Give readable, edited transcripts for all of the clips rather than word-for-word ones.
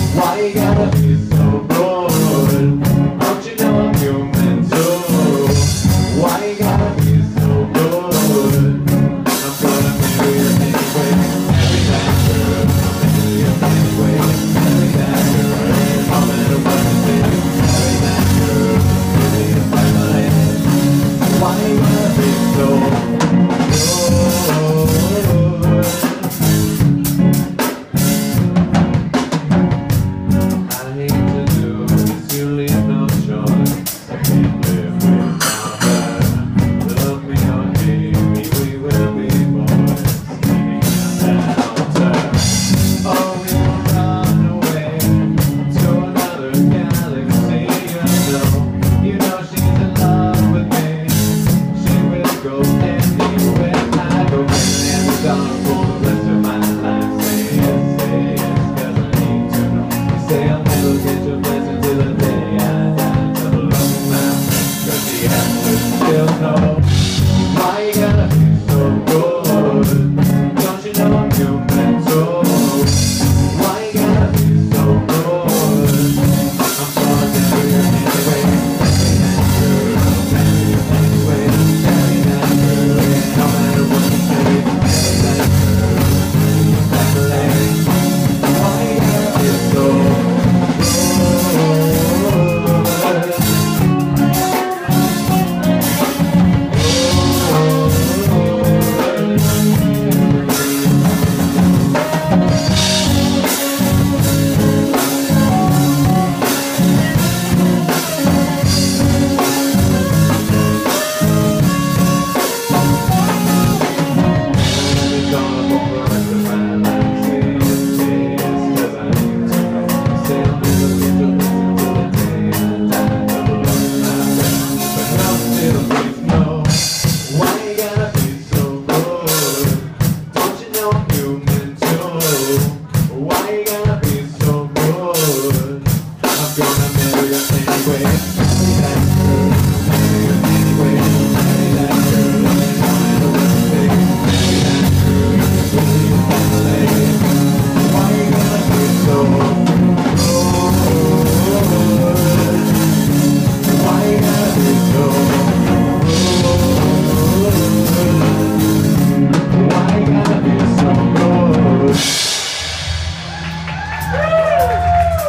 Why you gotta be so good? Don't you know I'm human too? Why you gotta be so good? I'm gonna marry you anyway. Every time, girl, I'll marry you anyway. Every time, girl, no matter what you say. Every time, girl, marry you finally. Why you gotta be so good?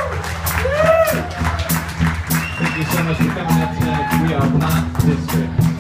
Thank you so much for coming out tonight. We are not district.